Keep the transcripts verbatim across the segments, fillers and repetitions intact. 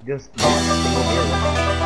Just use a single mirror.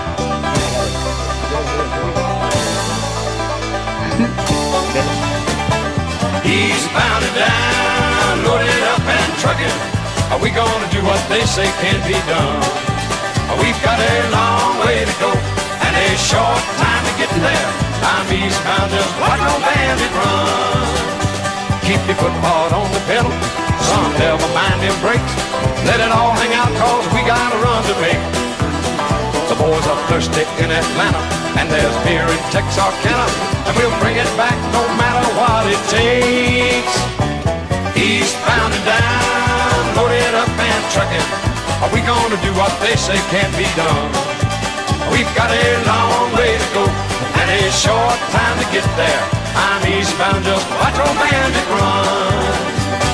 He's bound and down, loaded up and trucking. Are we gonna do what they say can't be done? We've got a long way to go and a short time to get there. I'm eastbound, just watch old bandit run. Keep your foot hard on the pedal, son, never mind them brakes. Let it all hang out, cause we got a run to make. The boys are thirsty in Atlanta, and there's beer in Texarkana, and we'll bring it back no matter what it takes. Eastbound and down, loaded up and trucking. Are we gonna do what they say can't be done? We've got a long way to go and a short time to get there. I'm eastbound, just watch old bandit run.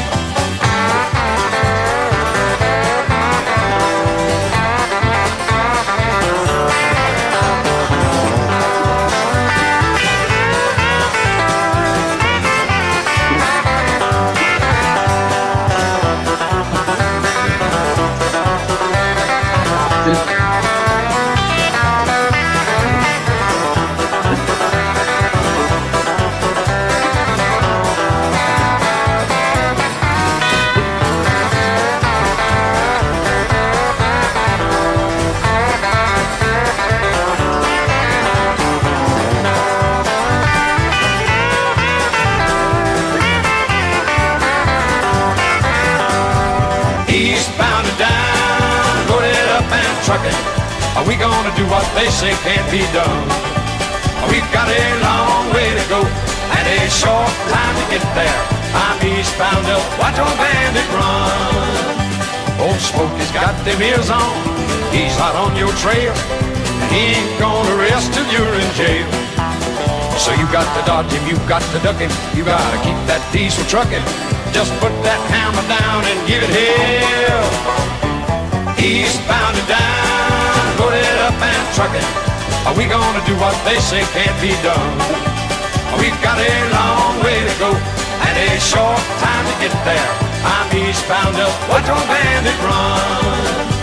Eastbound and down, loaded up and trucking. Are we gonna do what they say can't be done? We've got a long way to go and a short time to get there. I'm eastbound, just watch old bandit run. Old Smokey's got them ears on, he's hot on your trail, and he ain't gonna rest till you're in jail. So you got to dodge him, you got to duck him, you gotta keep that diesel trucking. Just put that hammer down and give it hell. Eastbound and down, loaded up and trucking. Are we gonna do what they say can't be done? We've got a long way to go and a short time to get there. I'm eastbound, just watch old bandit run.